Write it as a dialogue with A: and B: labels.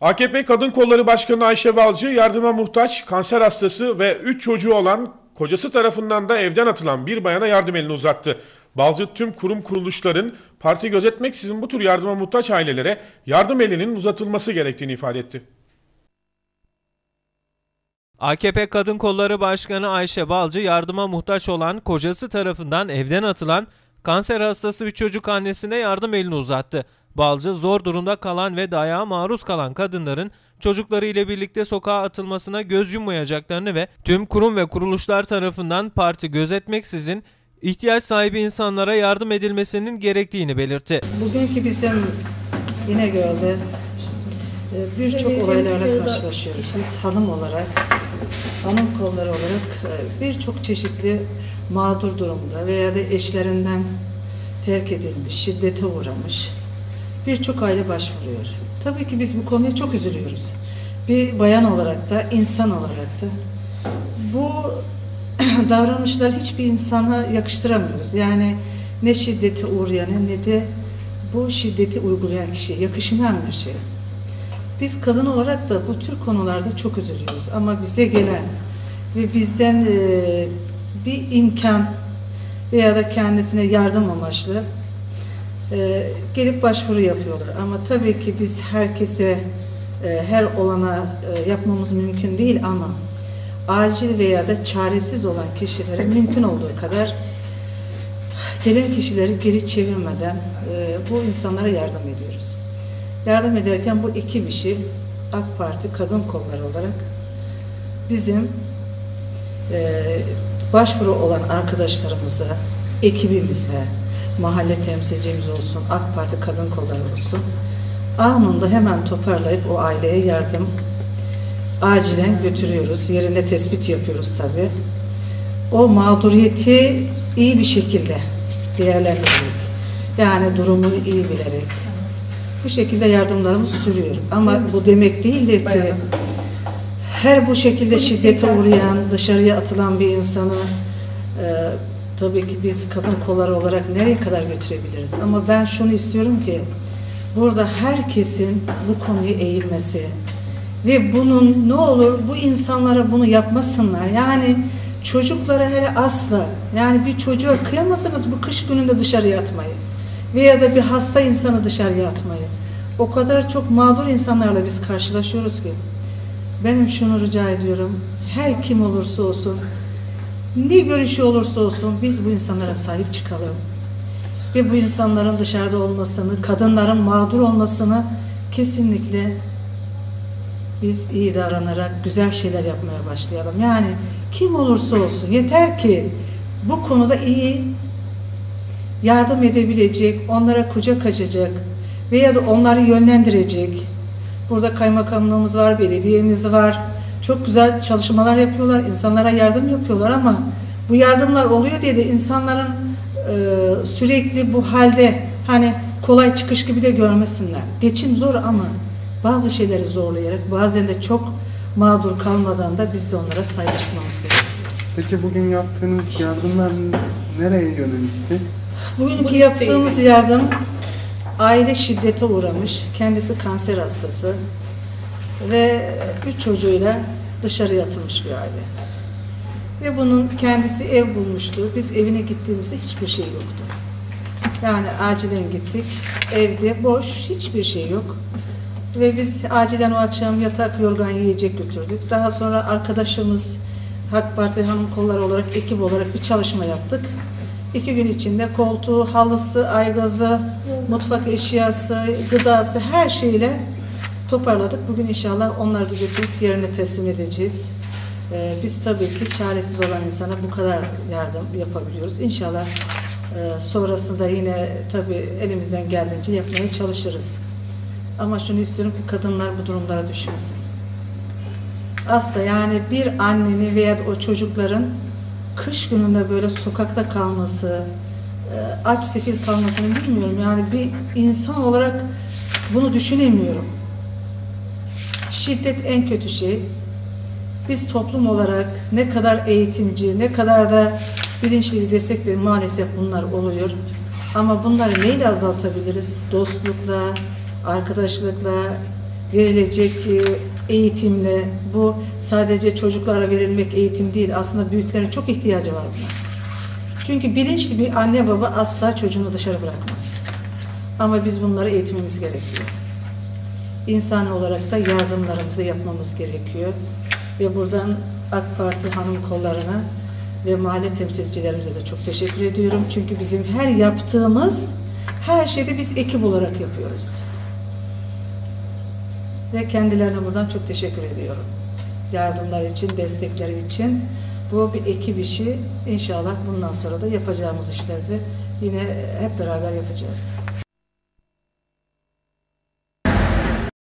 A: AKP Kadın Kolları Başkanı Ayşe Balcı, yardıma muhtaç, kanser hastası ve 3 çocuğu olan, kocası tarafından da evden atılan bir bayana yardım elini uzattı. Balcı tüm kurum kuruluşların parti gözetmeksizin bu tür yardıma muhtaç ailelere yardım elinin uzatılması gerektiğini ifade etti.
B: AKP Kadın Kolları Başkanı Ayşe Balcı, yardıma muhtaç olan, kocası tarafından evden atılan, kanser hastası 3 çocuk annesine yardım elini uzattı. Balcı, zor durumda kalan ve dayağa maruz kalan kadınların çocukları ile birlikte sokağa atılmasına göz yummayacaklarını ve tüm kurum ve kuruluşlar tarafından parti gözetmeksizin ihtiyaç sahibi insanlara yardım edilmesinin gerektiğini belirtti.
C: Bugünkü bizim İnegöl'de birçok olaylarla karşılaşıyoruz. Biz hanım olarak, hanım kolları olarak birçok çeşitli mağdur durumda veya da eşlerinden terk edilmiş, şiddete uğramış birçok aile başvuruyor. Tabii ki biz bu konuya çok üzülüyoruz. Bir bayan olarak da, insan olarak da bu davranışlar hiçbir insana yakıştıramıyoruz. Yani ne şiddete uğrayana ne de bu şiddeti uygulayan kişiye yakışmayan bir şey. Biz kadın olarak da bu tür konularda çok üzülüyoruz. Ama bize gelen ve bizden bir imkan veya da kendisine yardım amaçlı gelip başvuru yapıyorlar. Ama tabii ki biz herkese her olana yapmamız mümkün değil ama acil veya da çaresiz olan kişilere mümkün olduğu kadar gelen kişileri geri çevirmeden bu insanlara yardım ediyoruz. Yardım ederken bu iki kişi AK Parti Kadın Kolları olarak bizim başvuru olan arkadaşlarımıza, ekibimize, mahalle temsilcimiz olsun, AK Parti Kadın Kolları olsun, anında hemen toparlayıp o aileye yardım acilen götürüyoruz. Yerinde tespit yapıyoruz tabii. O mağduriyeti iyi bir şekilde değerlendirerek, yani durumunu iyi bilerek bu şekilde yardımlarımız sürüyor. Ama bu demek değildir ki her bu şekilde şiddete uğrayan, dışarıya atılan bir insanı tabii ki biz kadın kolları olarak nereye kadar götürebiliriz? Ama ben şunu istiyorum ki burada herkesin bu konuya eğilmesi ve bunun ne olur bu insanlara bunu yapmasınlar. Yani çocuklara hele asla, yani bir çocuğa kıyamazsınız bu kış gününde dışarıya atmayı veya da bir hasta insanı dışarıya atmayı. O kadar çok mağdur insanlarla biz karşılaşıyoruz ki benim şunu rica ediyorum, her kim olursa olsun, ne görüşü olursa olsun biz bu insanlara sahip çıkalım. Ve bu insanların dışarıda olmasını, kadınların mağdur olmasını kesinlikle biz iyi davranarak güzel şeyler yapmaya başlayalım. Yani kim olursa olsun yeter ki bu konuda iyi yardım edebilecek, onlara kucak açacak veya da onları yönlendirecek. Burada kaymakamlığımız var, belediyemiz var. Çok güzel çalışmalar yapıyorlar, insanlara yardım yapıyorlar ama bu yardımlar oluyor diye de insanların sürekli bu halde hani kolay çıkış gibi de görmesinler. Geçim zor ama bazı şeyleri zorlayarak bazen de çok mağdur kalmadan da biz de onlara sahip çıkmamız gerekiyor.
D: Peki bugün yaptığınız yardımlar nereye yönelikti?
C: Bugünkü yaptığımız yardım aile şiddete uğramış, kendisi kanser hastası ve 3 çocuğuyla dışarıya atılmış bir aile. Ve bunun kendisi ev bulmuştu. Biz evine gittiğimizde hiçbir şey yoktu. Yani acilen gittik, evde boş, hiçbir şey yok. Ve biz acilen o akşam yatak, yorgan, yiyecek götürdük. Daha sonra arkadaşımız AK Parti Hanım Kolları olarak, ekip olarak bir çalışma yaptık. 2 gün içinde koltuğu, halısı, aygazı, mutfak eşyası, gıdası her şeyle toparladık. Bugün inşallah onları da götürüp yerine teslim edeceğiz. Biz tabii ki çaresiz olan insana bu kadar yardım yapabiliyoruz. İnşallah sonrasında yine tabii elimizden geldiğince yapmaya çalışırız. Ama şunu istiyorum ki kadınlar bu durumlara düşmesin. Asla yani bir annenin veya o çocukların kış gününde böyle sokakta kalması, aç sefil kalmasını bilmiyorum. Yani bir insan olarak bunu düşünemiyorum. Şiddet en kötü şey. Biz toplum olarak ne kadar eğitimci, ne kadar da bilinçli desek de maalesef bunlar oluyor. Ama bunları neyle azaltabiliriz? Dostlukla, arkadaşlıkla verilecek eğitimle, bu sadece çocuklara verilmek eğitim değil, aslında büyüklerin çok ihtiyacı var buna. Çünkü bilinçli bir anne baba asla çocuğunu dışarı bırakmaz. Ama biz bunları eğitimimiz gerekiyor. İnsan olarak da yardımlarımızı yapmamız gerekiyor. Ve buradan AK Parti hanım kollarına ve mahalle temsilcilerimize de çok teşekkür ediyorum. Çünkü bizim her yaptığımız, her şeyde biz ekip olarak yapıyoruz. Ve kendilerine buradan çok teşekkür ediyorum. Yardımlar için, destekleri için. Bu bir ekip işi. İnşallah bundan sonra da yapacağımız işlerde yine hep beraber yapacağız.